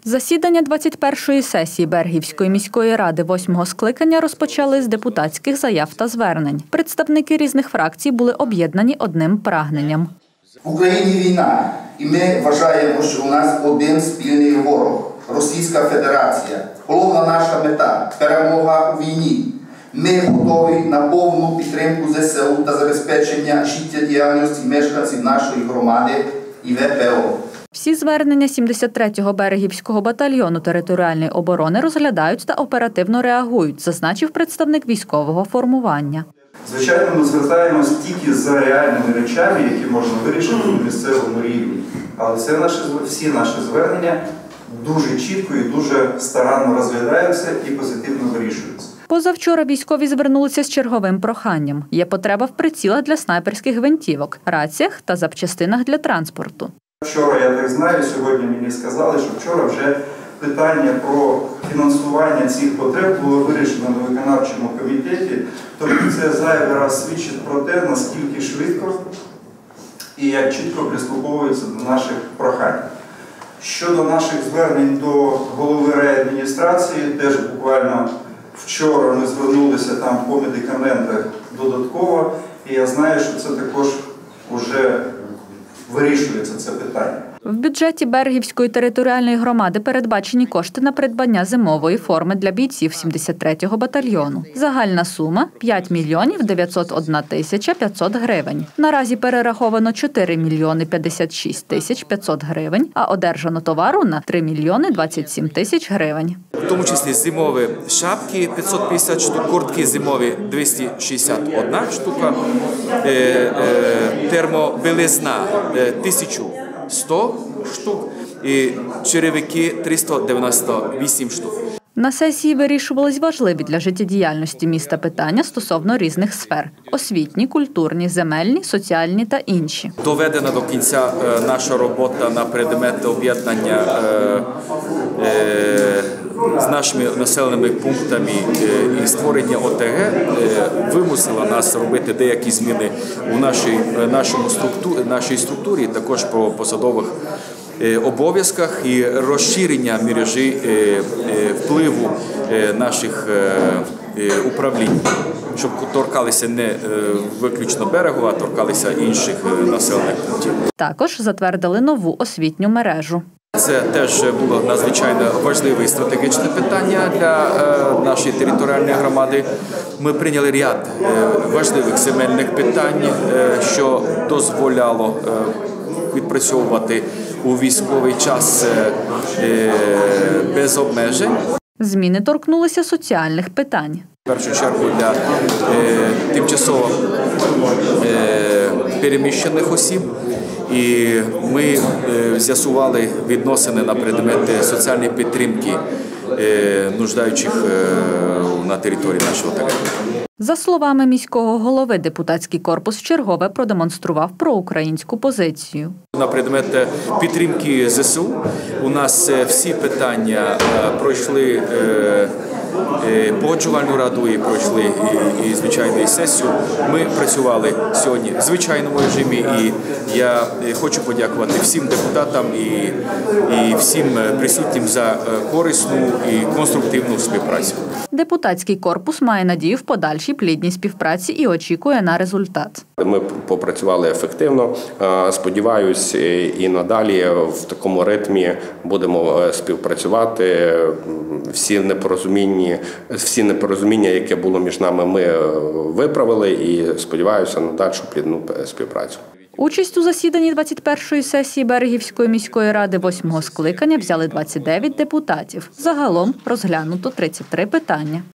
Засідання 21-ї сесії Бергівської міської ради 8-го скликання розпочали з депутатських заяв та звернень. Представники різних фракцій були об'єднані одним прагненням. В Україні війна, і ми вважаємо, що у нас один спільний ворог – Російська Федерація. Головна наша мета – перемога у війні. Ми готові на повну підтримку ЗСУ та забезпечення життєдіяльності мешканців нашої громади і ВПО. Всі звернення 73-го Берегівського батальйону територіальної оборони розглядають та оперативно реагують, зазначив представник військового формування. Звичайно, ми звертаємось тільки за реальними речами, які можна вирішити на місцевому рівні. Але всі наші звернення дуже чітко і дуже старанно розглядаються і позитивно вирішуються. Позавчора військові звернулися з черговим проханням. Є потреба в прицілах для снайперських гвинтівок, раціях та запчастинах для транспорту. Вчора, я так знаю, сьогодні мені сказали, що вчора вже питання про фінансування цих потреб було вирішено на виконавчому комітеті. Тобто це зайвий раз свідчить про те, наскільки швидко і як чітко прислуховуються до наших прохань. Щодо наших звернень до голови райадміністрації, теж буквально вчора ми звернулися там по медикаментах додатково, і я знаю, що це також вже вирішується це питання. В бюджеті Бергівської територіальної громади передбачені кошти на придбання зимової форми для бійців 73-го батальйону. Загальна сума – 5 мільйонів 901 тисяча 500 гривень. Наразі перераховано 4 мільйони 56 тисяч 500 гривень, а одержано товару на 3 мільйони 27 тисяч гривень. В тому числі зимові шапки 550 штук, куртки зимові 261 штука, термобілизна 1100 штук і черевики 398 штук. На сесії вирішувались важливі для життєдіяльності міста питання стосовно різних сфер – освітні, культурні, земельні, соціальні та інші. Доведена до кінця наша робота на предмет об'єднання з нашими населеними пунктами і створення ОТГ вимусила нас робити деякі зміни у нашій структурі, також по посадових обов'язках і розширення мережі впливу наших управлінь, щоб торкалися не виключно берегу, а торкалися інших населених пунктів. Також затвердили нову освітню мережу. Це теж було надзвичайно важливе і стратегічне питання для нашої територіальної громади. Ми прийняли ряд важливих земельних питань, що дозволяло відпрацьовувати у військовий час без обмежень. Зміни торкнулися соціальних питань. В першу чергу для тимчасово переміщених осіб. І ми з'ясували відносини на предмет соціальної підтримки нуждаючих на території нашого території. За словами міського голови, депутатський корпус вчергове продемонстрував проукраїнську позицію. На предмет підтримки ЗСУ у нас всі питання пройшли погоджувальну раду і пройшли і звичайну сесію. Ми працювали сьогодні в звичайному режимі, і я хочу подякувати всім депутатам і всім присутнім за корисну і конструктивну співпрацю. Депутатський корпус має надію в подальшій плідній співпраці і очікує на результат. Ми попрацювали ефективно. Сподіваюсь, і надалі в такому ритмі будемо співпрацювати. Всі непорозуміння, яке було між нами, ми виправили і сподіваюся на дальшу плідну співпрацю. Участь у засіданні 21-ї сесії Берегівської міської ради 8-го скликання взяли 29 депутатів. Загалом розглянуто 33 питання.